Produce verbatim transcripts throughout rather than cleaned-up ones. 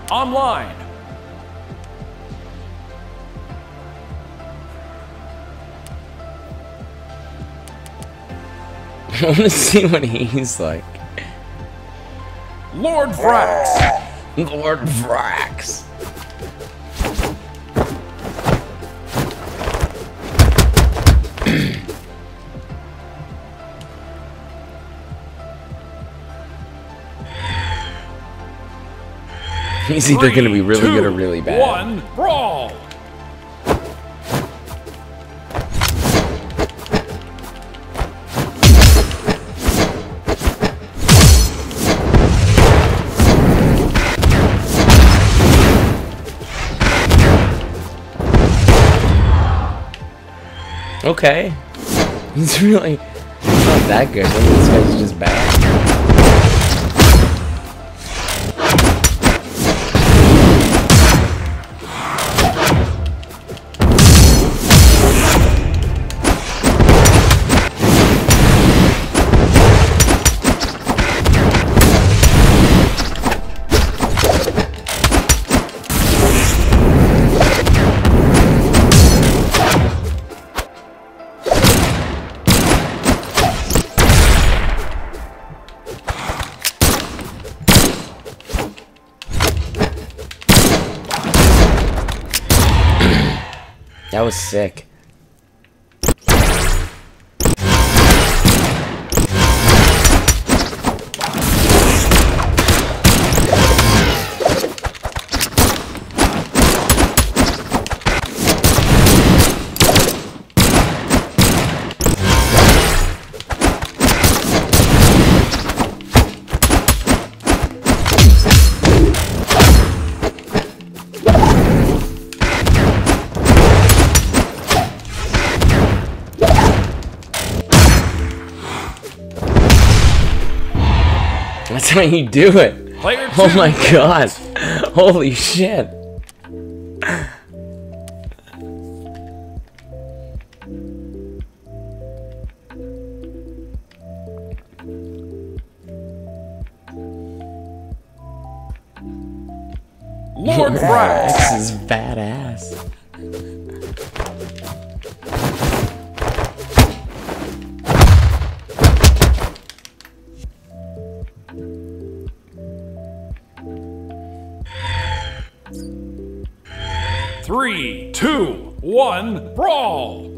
online. I want to see what he's like. Lord Vrax. Lord Vrax. He's either going to be really Three, good or two, really bad. One, brawl. Okay. He's really not that good. Maybe this guy's just bad. That was sick. That's how you do it. Player Oh two. my god. Holy shit. Lord Vrax. This is badass. Three, two, one, brawl.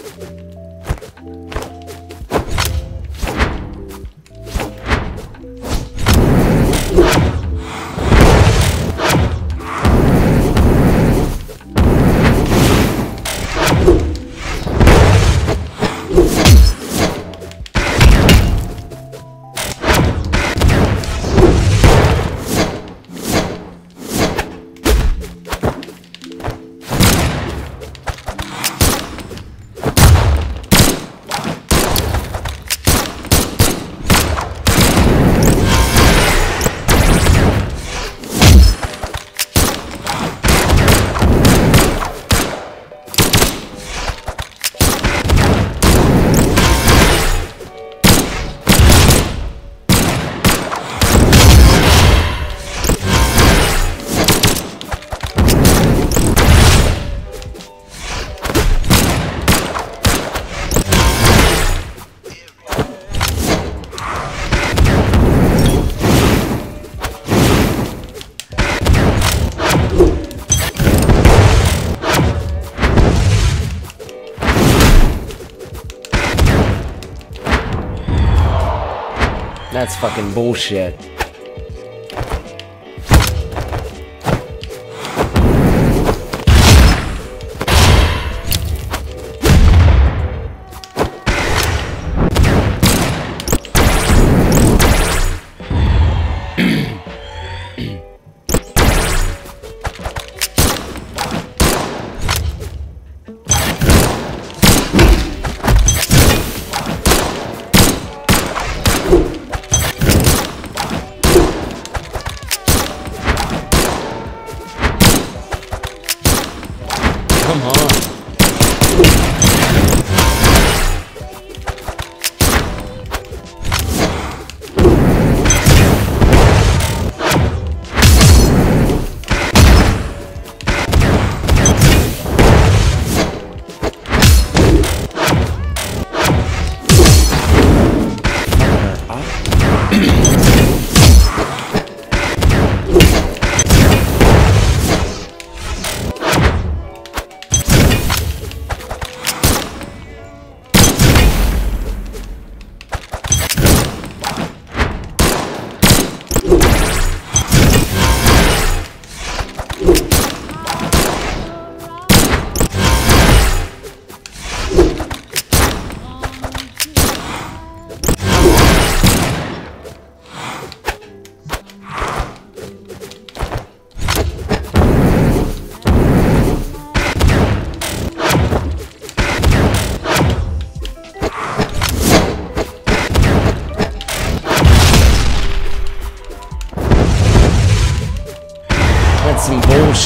That's fucking bullshit.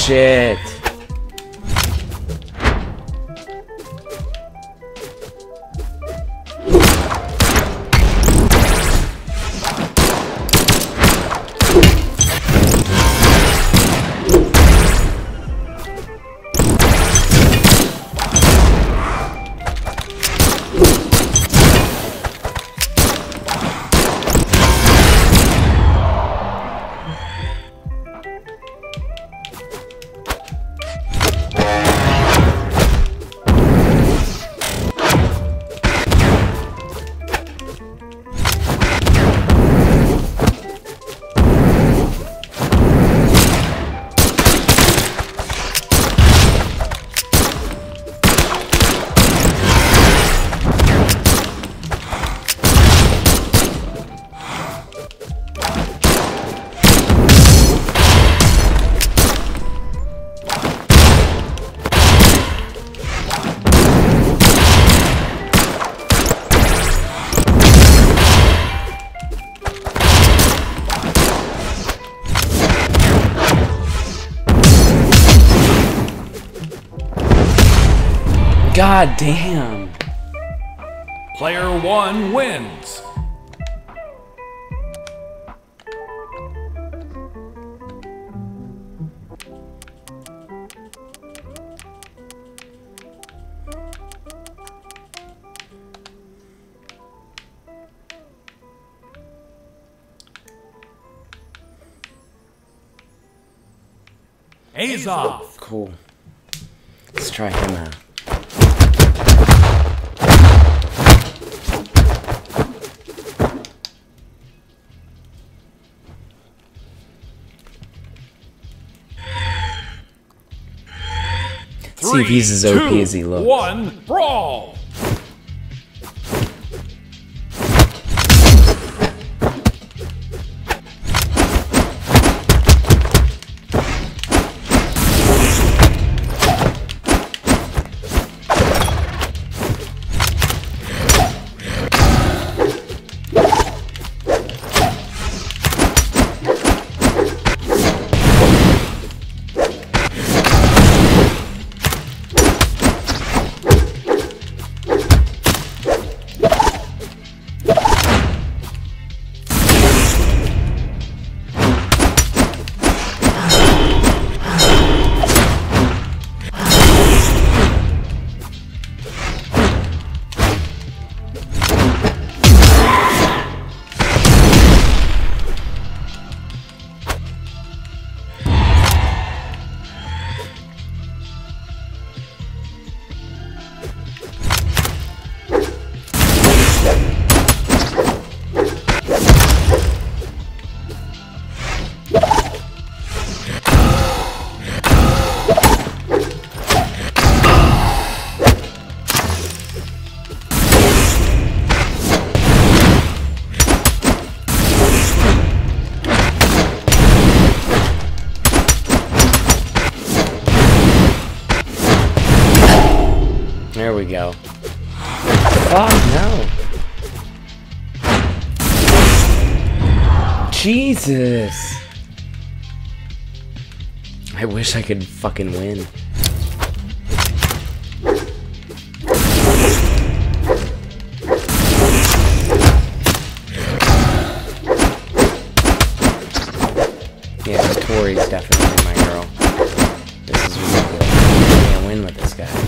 shit. God damn. Player one wins. Azov. Cool. Let's try him out. Three, see if he's as O P two, as he looks. One, brawl. There we go. Fuck, no. Jesus. I wish I could fucking win. Yeah, Hattori's definitely my girl. This is ridiculous. I can't win with this guy.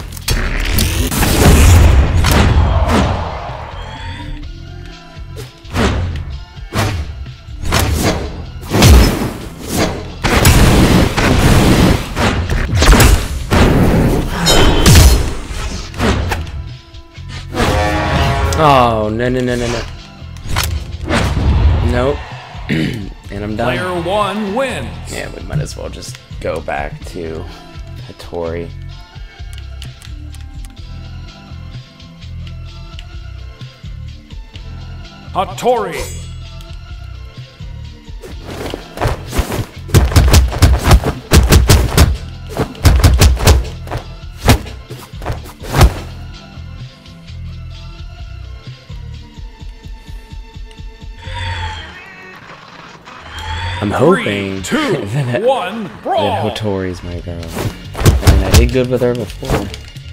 Oh, no, no, no, no, no. Nope. And I'm done. Player one wins. Yeah, we might as well just go back to Hattori. Hattori. I'm hoping Three, two, that, one, that brawl. Hotori's my girl. I mean, I did good with her before.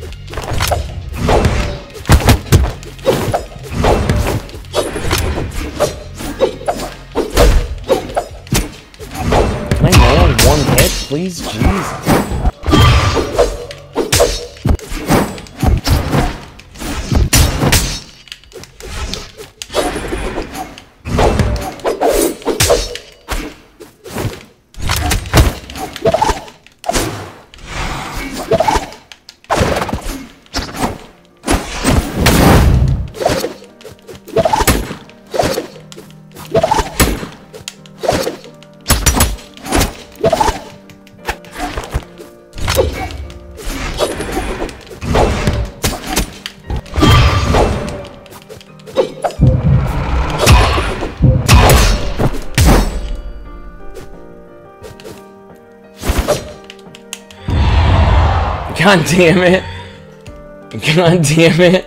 Can I nail one hit, please? Jesus. God damn it. God damn it.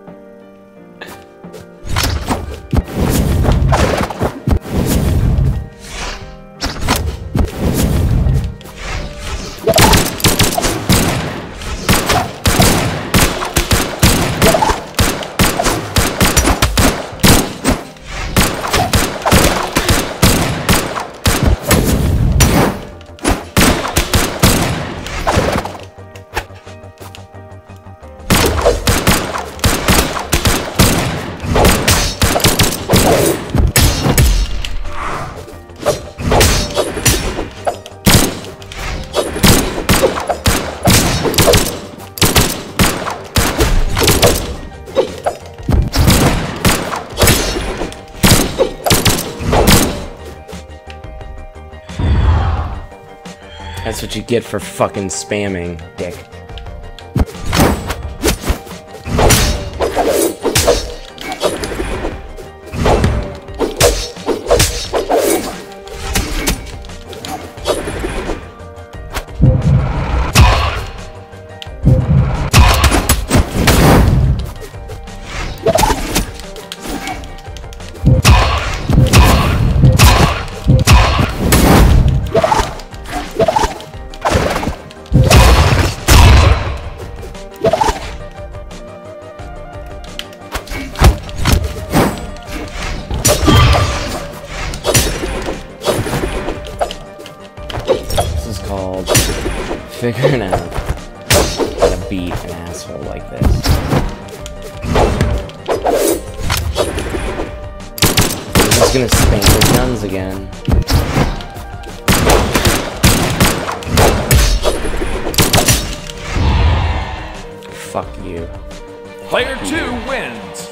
That's what you get for fucking spamming, dick. Called figuring out how to beat an asshole like this. I'm just gonna spam his guns again. Fuck you. Player two wins.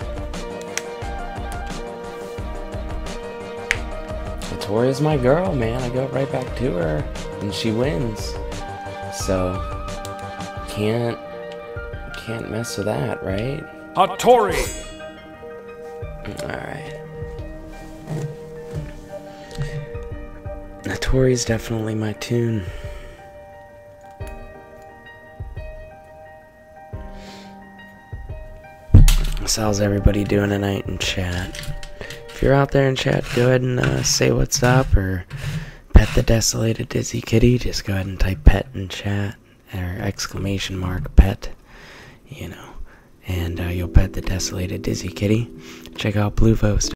Victoria's my girl, man. I go right back to her, and she wins. So can't can't mess with that, right? Hattori. All right. Hattori's definitely my tune. So how's everybody doing tonight in chat? If you're out there in chat, go ahead and uh, say what's up, or pet the desolated dizzy kitty. Just go ahead and type pet in chat, or exclamation mark pet, you know, and uh, you'll pet the desolated dizzy kitty. Check out Blue Vost.